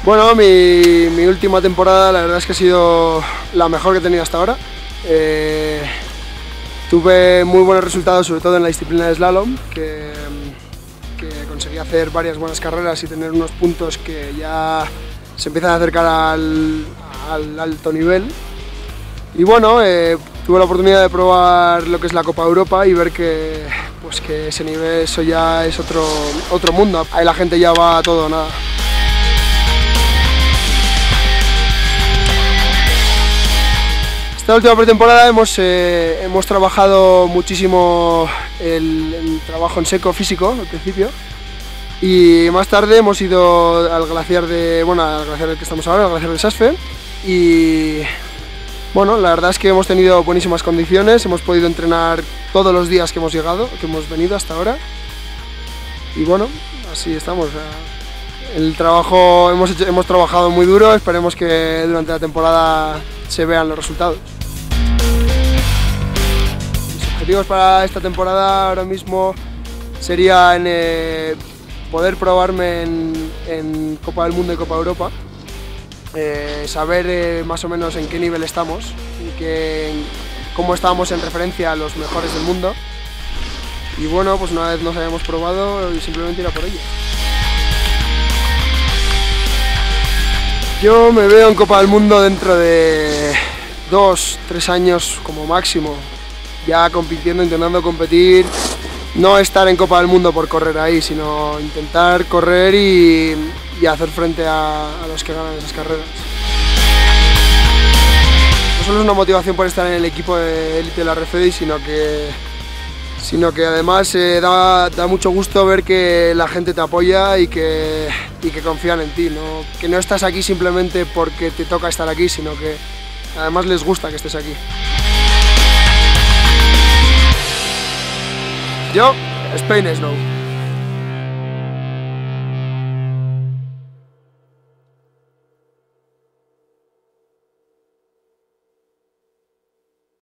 Bueno, mi última temporada la verdad es que ha sido la mejor que he tenido hasta ahora. Tuve muy buenos resultados, sobre todo en la disciplina de slalom, que conseguí hacer varias buenas carreras y tener unos puntos que ya se empiezan a acercar al alto nivel. Y bueno, tuve la oportunidad de probar lo que es la Copa Europa y ver que ese nivel, eso ya es otro mundo. Ahí la gente ya va a todo o nada. Esta última pretemporada hemos trabajado muchísimo el trabajo en seco físico al principio, y más tarde hemos ido al glaciar del que estamos ahora, al glaciar de Saas-Fee, y bueno, la verdad es que hemos tenido buenísimas condiciones, hemos podido entrenar todos los días que hemos venido hasta ahora, y bueno, así estamos. El trabajo, hemos trabajado muy duro, esperemos que durante la temporada se vean los resultados. Mis objetivos para esta temporada ahora mismo serían poder probarme en Copa del Mundo y Copa Europa, saber más o menos en qué nivel estamos y cómo estábamos en referencia a los mejores del mundo, y bueno, pues una vez nos hayamos probado, simplemente ir a por ello. Yo me veo en Copa del Mundo dentro de 2-3 años como máximo, ya compitiendo, intentando competir, no estar en Copa del Mundo por correr ahí, sino intentar correr y hacer frente a los que ganan esas carreras. No solo es una motivación por estar en el equipo de élite de la RFEDI, sino que además da mucho gusto ver que la gente te apoya y que confían en ti, que no estás aquí simplemente porque te toca estar aquí, sino que además les gusta que estés aquí. Yo, Spain Snow.